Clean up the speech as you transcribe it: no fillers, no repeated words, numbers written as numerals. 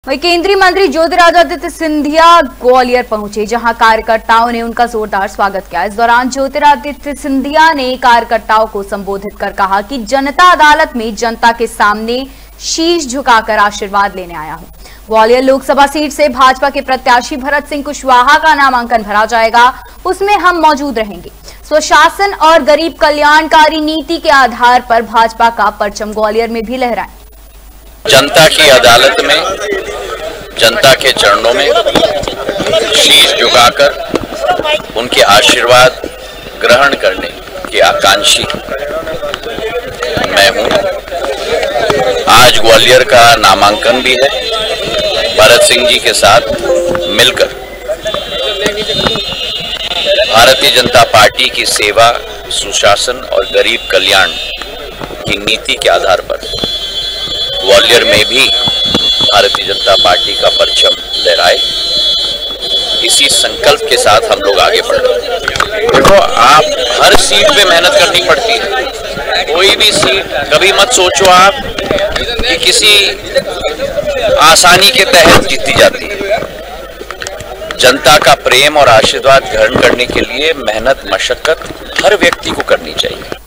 वहीं केंद्रीय मंत्री ज्योतिरादित्य सिंधिया ग्वालियर पहुंचे, जहां कार्यकर्ताओं ने उनका जोरदार स्वागत किया। इस दौरान ज्योतिरादित्य सिंधिया ने कार्यकर्ताओं को संबोधित कर कहा कि जनता अदालत में जनता के सामने शीश झुकाकर आशीर्वाद लेने आया हूं। ग्वालियर लोकसभा सीट से भाजपा के प्रत्याशी भरत सिंह कुशवाहा का नामांकन भरा जाएगा, उसमें हम मौजूद रहेंगे। स्वशासन और गरीब कल्याणकारी नीति के आधार पर भाजपा का परचम ग्वालियर में भी लहराए। जनता की अदालत में जनता के चरणों में शीश झुकाकर उनके आशीर्वाद ग्रहण करने की आकांक्षी मैं हूं। आज ग्वालियर का नामांकन भी है। भरत सिंह जी के साथ मिलकर भारतीय जनता पार्टी की सेवा, सुशासन और गरीब कल्याण की नीति के आधार पर ग्वालियर में भी भारतीय जनता पार्टी का परचम लहराए, इसी संकल्प के साथ हम लोग आगे बढ़ रहे हैं। देखो, आप हर सीट पे मेहनत करनी पड़ती है। कोई भी सीट कभी मत सोचो आप कि किसी आसानी के तहत जीती जाती है। जनता का प्रेम और आशीर्वाद ग्रहण करने के लिए मेहनत, मशक्कत हर व्यक्ति को करनी चाहिए।